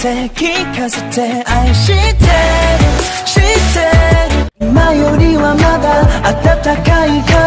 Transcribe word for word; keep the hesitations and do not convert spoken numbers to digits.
て聞かせて愛してる知ってる今よりはまだ暖かい風